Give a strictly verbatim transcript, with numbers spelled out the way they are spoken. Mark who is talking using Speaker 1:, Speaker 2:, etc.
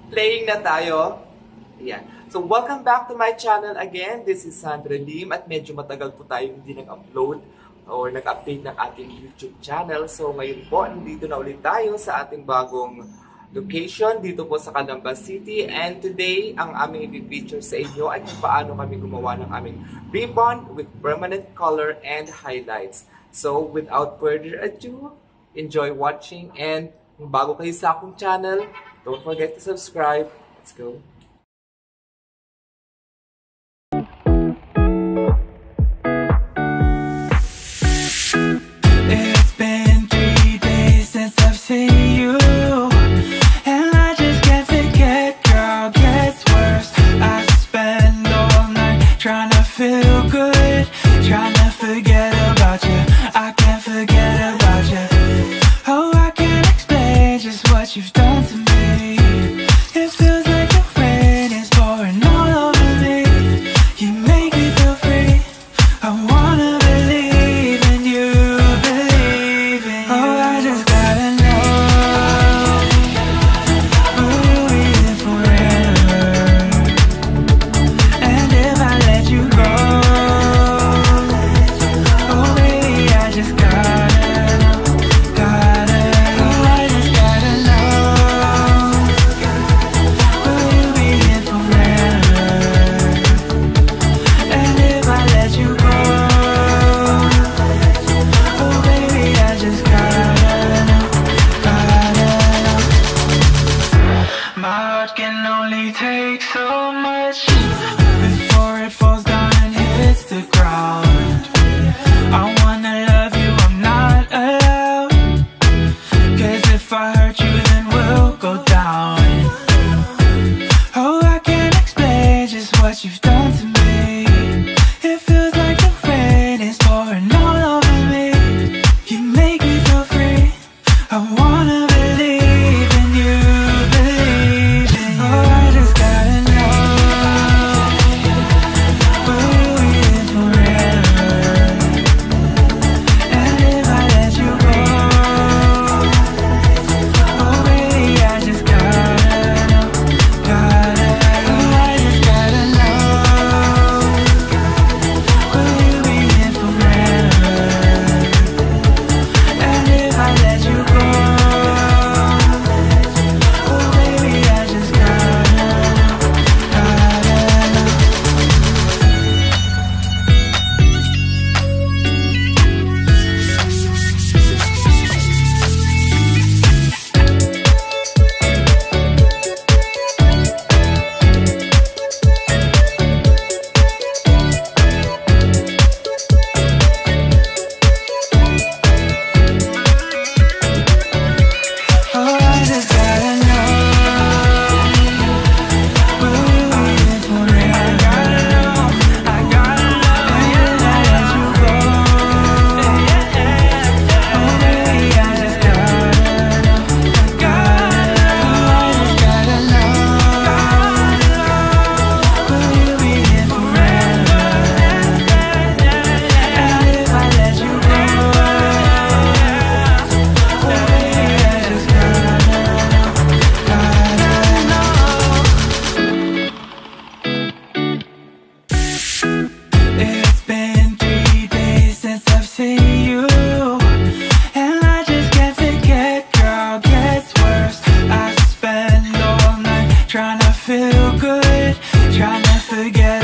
Speaker 1: Playing na tayo. Ayan. So, welcome back to my channel again. This is Sandra Lim at medyo matagal po tayo hindi nag-upload or nag-update ng ating YouTube channel. So, ngayon po, nandito na ulit tayo sa ating bagong location dito po sa Calamba City. And today, ang aming i-feature sa inyo ay kung paano kami gumawa ng aming rebond with permanent color and highlights. So, without further ado, enjoy watching. And kung bago kayo sa akong channel, don't forget to subscribe. Let's go!
Speaker 2: It's been three days since I've seen you, and I just can't forget, girl, gets worse. I spend all night trying to feel good, trying to forget about you. I can't forget about you. Oh, I can't explain just what you've done to me. It feels like the rain is pouring all over me. You make me feel free. I wanna believe in you, believe in you. Oh, I just gotta know, will you be here forever? And if I let you go, oh baby, I just gotta know, gotta know. Oh, I just gotta know, will you be here forever? And if I let you go, oh baby, I just gotta know, gotta know. My heart can only take so much before it falls down and hits the ground. I wanna love you, I'm not allowed, 'cause if I hurt you then we'll go down. Oh, I can't explain just what you've done to me. It feels like the rain is pouring all over me. You make me feel free. I wanna believe in you, believe in you. Oh, I just gotta know, will you be here forever? And if I let you go, oh baby, I just gotta know, gotta know. Oh, I just gotta know, will you be here forever? And if I let you go, oh baby, I just gotta know, gotta know. Oh, I just gotta know, will you be here forever? I gotta know, I gotta know. And if I let you go, oh baby, I just gotta know, gotta know. I just gotta know, will you be here forever? And if I let you go, oh baby, I just gotta know, gotta know. It's been three days since I've seen you, and I just can't forget, girl, gets worse. I spend all night trying to feel good, trying to forget